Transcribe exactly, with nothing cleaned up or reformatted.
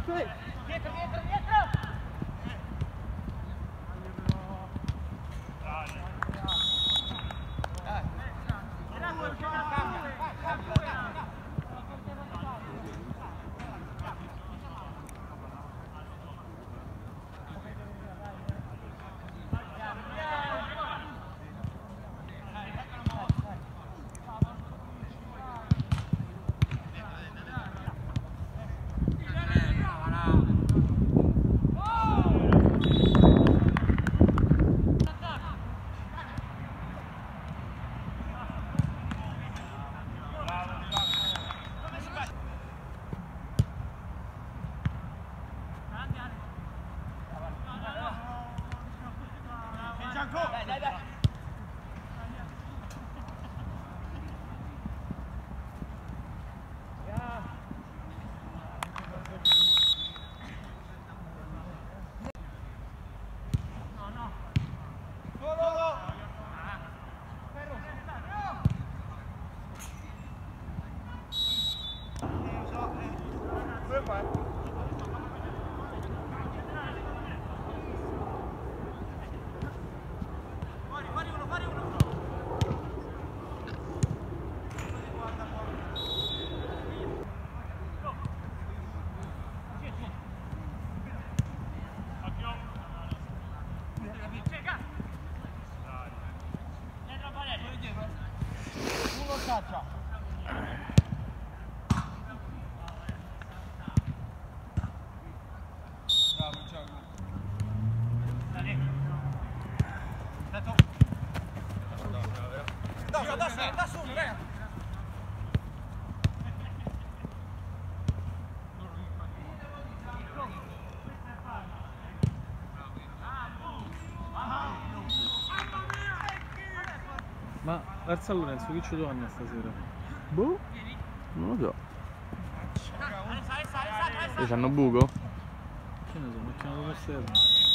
Dietro, dietro, dietro! Dai, dai, dai! No, no! Go, go, go! Come fai? Caccia. Bravo, ciao. Dai. Dato. No, no, da su, da su, dai. Ma Larza Lorenzo che ci torna stasera? Boh, non lo so. Sale, sale, sale, sale. E c'hanno buco? Che ne so, mettiamo per serra.